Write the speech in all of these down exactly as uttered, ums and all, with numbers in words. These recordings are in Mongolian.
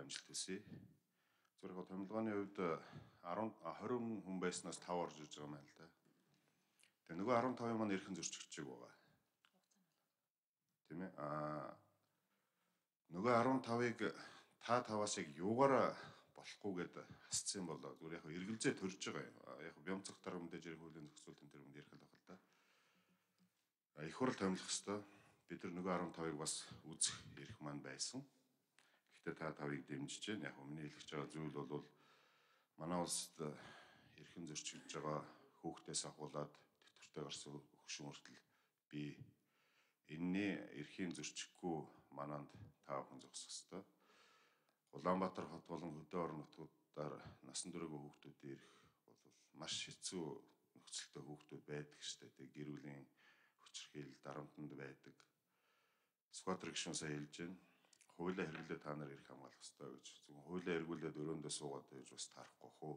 амжилт хүсье. Зүгээр хөө томилгооны хувьд десять двадцать хүн байснаас five орж иж байгаа юм байна л да. Тэгээ нөгөө fifteen маань эрхэн зөрчигдөж байгаа. Тийм ээ. Аа нөгөө fifteen-ыг та таваас яг юугаараа болохгүйгээд хасцсан болоо. Зүгээр яг эргэлзээ төрж байгаа юм. Яг бямцах дарга мэдээж хэрэг хуулийн зохицуулалтын тэр үнд ярих л байна л да. Их хурл томилох хэвээр бид нар нөгөө fifteen-ыг бас үзэх эрх маань байсан. Гэхдээ та тавыг дэмжиж байна. Яг өмнө хэлж байгаа зүйл бол манай улсад эрхэн зөрчигдөж байгаа хүүхдээс ахуулаад тэтгэвртэй гарсан хөгшин хүртэл би энэний эрхийн зөрчихгүй мананд та бүхэн зогсох ёстой. Улаанбаатар хот болон хөдөө орон нутгуудаар насан туршийн хүүхдүүд ирэх бол маш хэцүү нөхцөлтэй хүүхдүүд байдаг штэ. Тэг гэр бүлийн хүчирхийлэл дарамтнд байдаг. Скватер гişүн сая хэлж байна. Хуулиа хэрэглээ та нар ирэх хамгаалах ёстой гэж. Зөвхөн хуулиа эргүүлээд өрөөндөө суугаад байж бас тарахгүй хөө.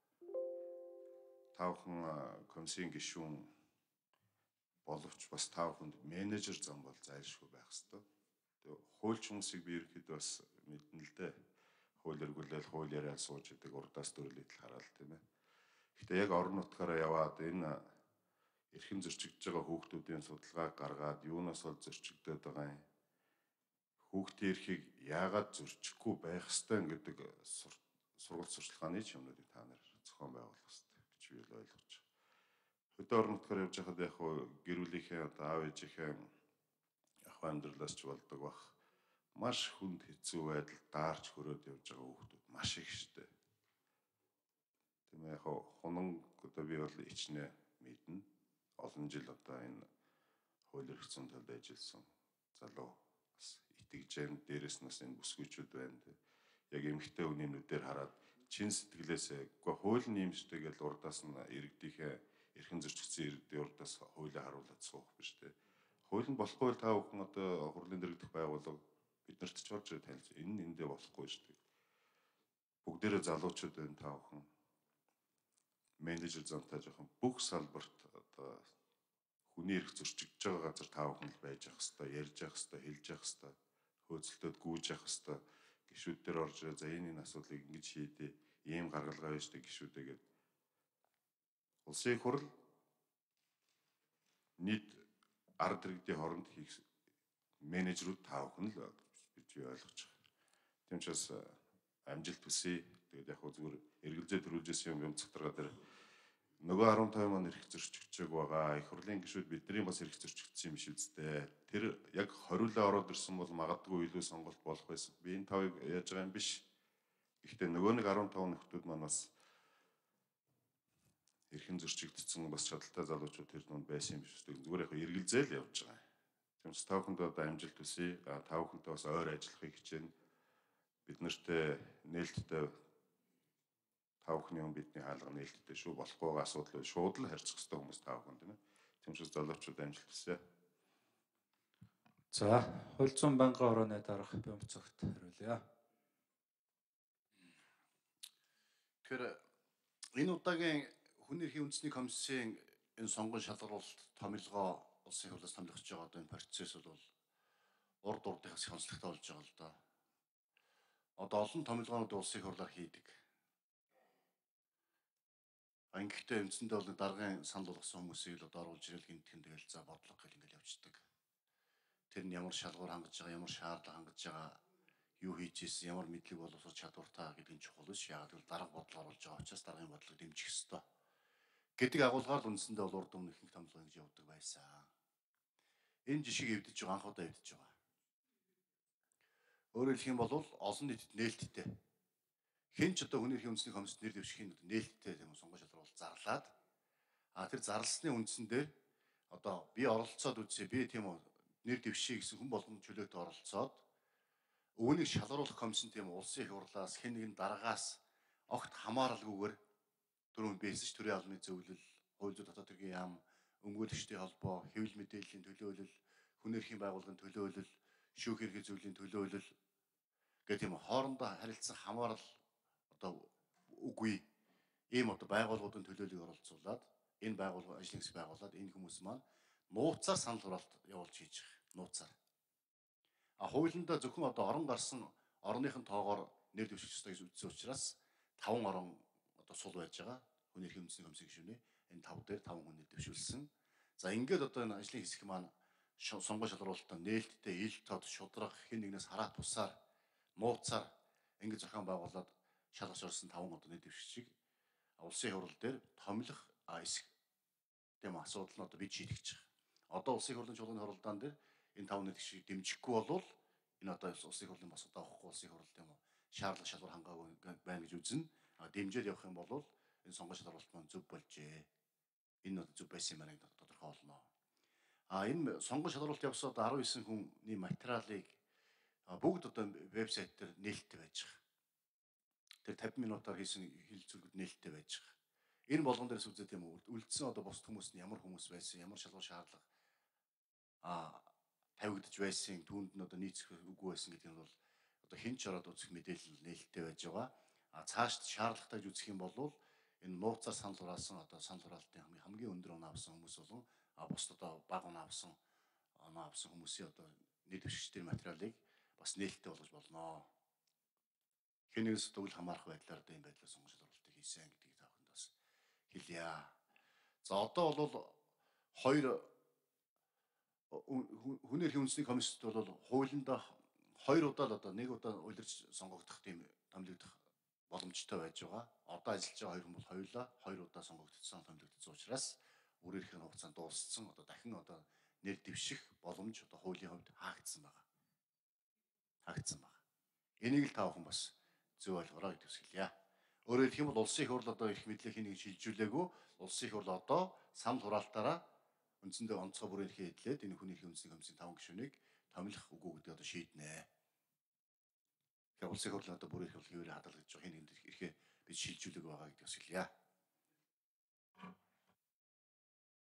Та бүхэн комиссийн гишүүн боловч бас та бүхэнд менежер зам бол зайлшгүй байх ёстой. Тэгээ хуульч хүмүүсийг би ерөөхдөө бас мэднэ л дээ. Хууль эргүүлэл хууль яриад сууж идэг урдаас дөрлөдөл хараад тийм ээ. Гэхдээ яг орон нутгаараа яваад энэ эрхэн зөрчигдөж байгаа хүүхдүүдийн судалгааг гаргаад юунаас бол зөрчигдөд байгаа юм. Хүүхдийн эрхийг яагаад зөрчихгүй байх ёстой гэдэг сургалт сурчлагын юмнуудыг та нар зохион байгуулах ёстой гэж би ойлгож байна. Хөдөө орон нутгаар явж байхад яг гэр бүлийнхээ аав ээжийнхээ ах амьдралаас ч болдог бах маш хүнд хэцүү байдал даарч хөрөөд явж байгаа хүүхдүүд маш их штэ. Тийм яг хунан одоо би бол ичнэ мэднэ. Олон жил одоо энэ хууль эрх зүйн талд ажилласан залуу бас итгэж जैन дээрээс нас энэ бүсгүйчүүд байна. Яг эмгхтэй хүний нүдээр хараад чин сэтгэлээсээ үгүй хууль нь юм штэ гэж урдаас нь иргэдийнхээ эрхэн зөрчигдсөн иргэдийн урдаас хуулиа харуулад суух биш тэ. Хууль нь болохгүй та бүхэн одоо хурлын дэргэдэх байгууллага биднэрт ч орж танилж энэ нь эндээ болохгүй штэ. Бүгдээрээ залуучууд байна та бүхэн. Менежер замтай жоохон бүх салбарт одоо хүний эрх зөрчигдөж байгаа газар та бүхэн л байж явах хэвээр ярьж явах хэвээр хэлж явах хэвээр хөөцөлтөд гүйж явах хэвээр гişүүд дээр орж за энэ энэ асуудлыг ингэж шийдээ ийм гаргалгаа байж таг гişүүдээ гээд улсын хурл нийт ард иргэдийн хооронд хийх менежерүүд та бүхэн л гэж би ойлгож байгаа. Тийм учраас амжилт хүсье. Тэгээд яг хөө зүгээр эргэлзээ төрүүлж ирсэн юм бямцах дарга дээр нөгөө fifteen маань эрх зөрчигдөж байгаа. Их хурлын гишүүд бидний бас эрх зөрчигдсөн юм шиг үстэй. Тэр яг хориулаа ороод ирсэн бол магадгүй илүү сонголт болох байсан. Би энэ тавыг яаж байгаа юм биш. Гэхдээ нөгөө нэг fifteen нөхдүүд маань бас эрхэн зөрчигдсөн бас чадaltaй залуучууд тэр нүнд байсан юм биш үстэй. Зүгээр яг эргэлзээл явж байгаа. Тиймээс та бүхэнд одоо амжилт хүсье. Та бүхэнтэй бас ойр ажиллахыг хичээнэ. Бид нартэй нээлттэй та бүхний хүн бидний хаалга нээлттэй шүү. Болохгүй байгаа асуудал шууд л харьцах хэрэгтэй хүмүүс та бүхэн тийм ээ. Тиймээс залуучууд амжилт хүсье. За, хууль зүйн байнгын орооны дарга Бямцагт хариулъя. Тэгэхээр энэ удаагийн хүний эрхийн үндэсний комиссийн энэ сонгон шалгаруулалт томилгоо улсын хурлаас томилгож байгаа одоо энэ процесс бол урд урдынхаас их онцлогтой болж байгаа л да. Одоо олон томилгоонууд улсын хурлаар хийдэг. Ангийнхтэй үндсэндээ бол даргын санал болгосон хүмүүсийг л одоо оруулж ирэл гинтгэн тэгэл за бодлого гэл ингээл явждаг. Тэр нь ямар шалгуур хангаж байгаа, ямар шаардлага хангаж байгаа, юу хийж ийсэн, ямар мэдлэг боловсрол чадвартай гэдэг нь чухал биш. Яг л дарга бодлого оруулж байгаа учраас даргын бодлого дэмжих ёстой. Гэдэг агуулгаар л үндсэндээ бол урд өмнө их томилгоо ингэж явуулдаг байсан. Энэ жишгийг эвдэж байгаа анх удаа эвдэж байгаа. Өөрөөр хэлэх юм бол олон нийтэд нээлттэй. Хэн ч одоо хүний эрхийн үндэсний комиссд нэр дэвшихийн нээлттэй юм сонгон шалгаруулалт зарлаад а тэр зарласны үндсэн дээр одоо би оролцоод үзье би тийм үү нэр дэвшиж гэсэн хүн болгон чөлөөт оролцоод өвөнийг шалгаруулах комиссын тийм улсын их хурлаас хэн нэгэн дараагаас огт хамааралгүйгээр дөрөв бэсэж төрийн албаны зөвлөл, хууль зүйн дотоод хэргийн яам, өмгөөлөгчдийн холбоо, хэвлэл мэдээллийн төлөөлөл, хүний эрхийн байгууллагын төлөөлөл, шүүх эрхийн зөвлөлийн төлөөлөл гэх тийм хоорондоо харилцсан хамаарал одоо үгүй ийм одоо байгууллагуудын төлөөллийг оролцуулаад энэ байгууллага ажлын хэсэг байгуулад энэ хүмүүс маань нууцаар санал хураалт явуулж хийж байгаа нууцаар. А хуулиндаа зөвхөн одоо орон гарсан орныхын тоогоор нэр дэвших ёстой гэж үзсэн учраас таван орон одоо сул байж байгаа. Хүний эрхийн үндэсний комиссийн гишүүний энэ тав дээр таван хүн нэр дэвшүүлсэн. За ингээд одоо энэ ажлын хэсэг маань сонгуульд шалгаруулалтаа нээлттэй, ил тод, шудраг, хэн нэгнээс хараа тусаар, нууцаар ингээд зохион байгуулад шалгаж орсон таван одоо нэр дэвшигчийг улсын хурал дээр томилох эсэх тийм асуудал нь одоо бид шийдэж байгаа. Одоо улсын хурлын чуулганы хуралдаан дээр энэ таван нэр дэвшигчийг дэмжихгүй болвол энэ одоо улсын хурлын босгод авахгүй улсын хурал тийм үү шаардлага шалгуур хангаагүй байна гэж үзнэ. А дэмжиж явах юм бол энэ сонгуульд шалгаруулалт маань зөв болжээ. Энэ одоо зөв байсан юм аа гэдэг тодорхой болно. А энэ сонгуульд шалгаруулалт явсан одоо арван девять хүний материалыг бүгд одоо вебсайт дээр нээлттэй байж байгаа. Тэр тавин минутаар хийсэн хэлэлцүүлгүүд нээлттэй байж байгаа. Энэ болгон дээрс үзээд юм уу үлдсэн одоо бусд хүмүүс нь ямар хүмүүс байсан, ямар шалгуур шаардлага а тавигдж байсан, түүнд нь одоо нийцэх үгүй байсан гэдэг нь бол одоо хэн ч ороод үзэх мэдээлэл нээлттэй байж байгаа. А цаашд шаардлагатай гэж үзэх юм бол энэ нууцаар санал хураасан одоо санал хураалтын хамгийн хамгийн өндөр оноо авсан хүмүүс болон а бусд одоо бага оноо авсан оноо авсан хүмүүсийн одоо нэр дэвшигчдийн материалыг бас нээлттэй болгож болно. Хэнээс төгөл хамаарах байдлаар одоо энэ байдлаар сонгуульд шалгаруулалтыг хийсэн гэдгийг та бүхэнд бас хэлье. За одоо бол хоёр хүний эрхийн үндэсний комиссд бол хуулиндаа хоёр удаа л одоо нэг удаа улирч сонгогдох тийм томилогдох боломжтой байж байгаа. Одоо ажиллаж байгаа хоёр хүн бол хоёулаа хоёр удаа сонгогдсон томилогдсон учраас өөр эрхийн хугацаанд дууссан. Одоо дахин одоо нэр дэвших боломж одоо хуулийн хувьд хаагдсан байна. Хаагдсан байна. Энийг л та бүхэн бас зөв ойлгороо гэдэг хэлье. Өөрөөр хэлэх юм бол улсын их хурл одоо их мэдлэг хэнийг шилжүүлээгүй улсын их хурл одоо санал хураалтаараа үндсэндээ онцгой бүрийн эрхээ эдлээд энэ хүний эрхийн үндэсний комиссийн таван гишүүнийг томилох үгүй гэдэг одоо шийднэ. Тэгэхээр улсын их хурлын одоо бүрийн эрх хэвээр хадгалж байгаа хин нэг эрхээ бид шилжүүлэг байгаа гэдэг бас хэлье.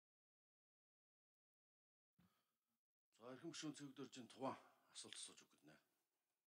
За эрхэм гишүүн цэгдэрж энэ тухайн асуулт асууж өгнө.